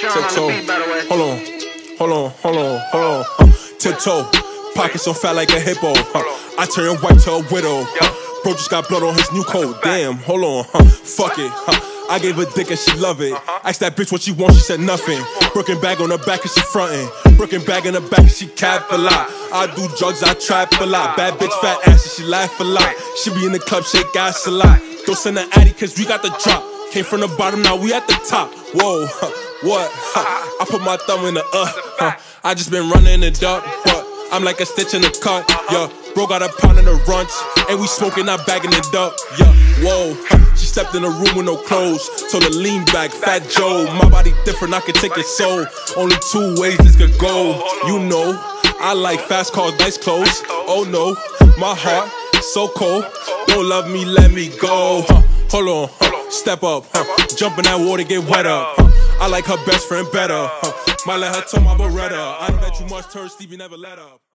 Tiptoe. Hold on. Tiptoe. Pockets on fat like a hippo. I turn white to a widow. Bro just got blood on his new coat. Damn, hold on. Fuck it. I gave her dick and she love it. Asked that bitch what she want, she said nothing. Brooklyn bag on her back and she frontin'. Brooklyn bag in her back and she cap a lot. I do drugs, I trap a lot. Bad bitch, fat ass and she laugh a lot. She be in the club, shake ass a lot. Don't send her addy cause we got the drop. Came from the bottom, now we at the top. Whoa, what? I put my thumb in the I just been running it up, but I'm like a stitch in the cut, yeah. Bro got a pound in the runch, and we smoking, not bagging it up, yeah. Whoa, she stepped in the room with no clothes, told her lean back, Fat Joe. My body different, I can take it so. Only 2 ways this could go, you know. I like fast cars, nice clothes. Oh no, my heart so cold. Don't love me, let me go. Hold on, step up, jump in that water, get wet up. I like her best friend better. Might let her tell my Beretta. I know that you must turn Stevie, never let up.